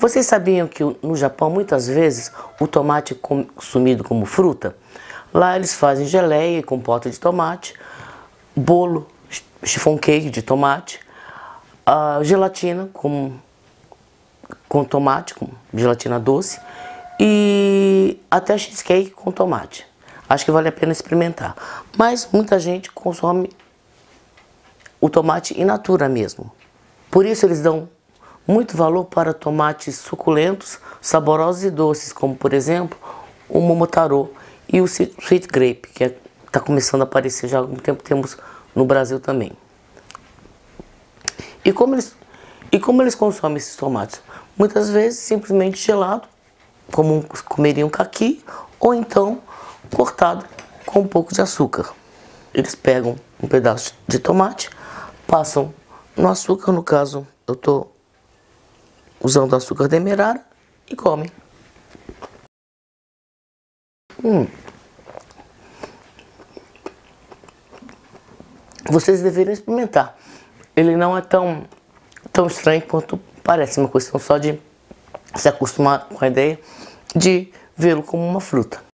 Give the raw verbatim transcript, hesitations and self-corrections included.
Vocês sabiam que no Japão, muitas vezes, o tomate é consumido como fruta? Lá eles fazem geleia e compota de tomate, bolo, chiffon cake de tomate, a gelatina com, com tomate, com gelatina doce, e até cheesecake com tomate. Acho que vale a pena experimentar. Mas muita gente consome o tomate in natura mesmo. Por isso eles dão muito valor para tomates suculentos, saborosos e doces, como por exemplo o momotaro e o sweet grape, que está começando a aparecer já há algum tempo, temos no Brasil também. E como eles, e como eles consomem esses tomates? Muitas vezes simplesmente gelado, como comeriam caqui, ou então cortado com um pouco de açúcar. Eles pegam um pedaço de tomate, passam no açúcar, no caso eu estou usando açúcar demerara, e comem. Hum. Vocês deveriam experimentar. Ele não é tão, tão estranho quanto parece, uma questão só de se acostumar com a ideia de vê-lo como uma fruta.